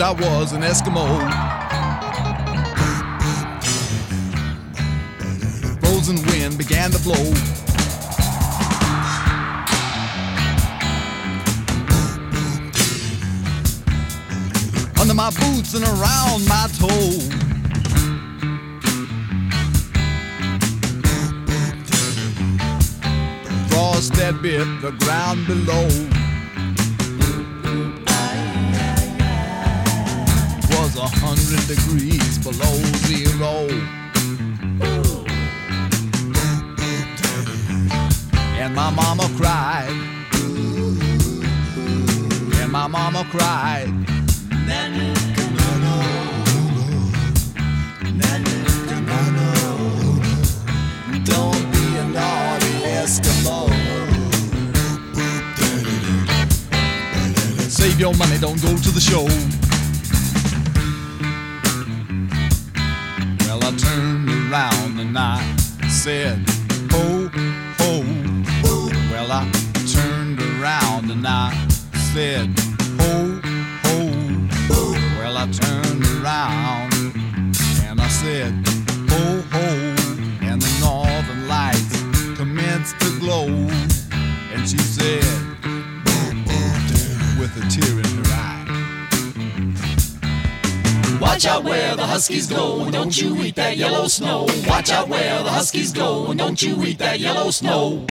assumed I was an Eskimo. Frozen wind began to blow. Under my boots and around my toe. Frost that bit the ground below. Was 100 degrees below zero. And my mama cried. And my mama cried. Don't be a naughty Eskimo. Save your money, don't go to the show. Well, I turned around and I said, ho, ho. Well, I turned around and I said, ho, ho. Well, I turned around and I said, ho, ho. And the northern lights commenced to glow. And she said, with a tear in her eye, watch out where the Huskies go, and don't you eat that yellow snow. Watch out where the Huskies go, and don't you eat that yellow snow.